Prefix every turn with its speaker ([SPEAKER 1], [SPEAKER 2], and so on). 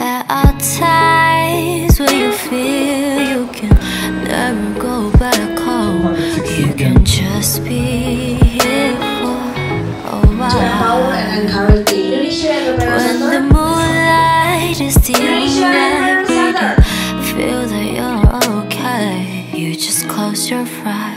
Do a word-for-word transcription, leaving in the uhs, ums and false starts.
[SPEAKER 1] There are times when you feel you can never go back home. You can just be here for a while. When the moonlight is dim and we can feel that you're okay, you just close your eyes.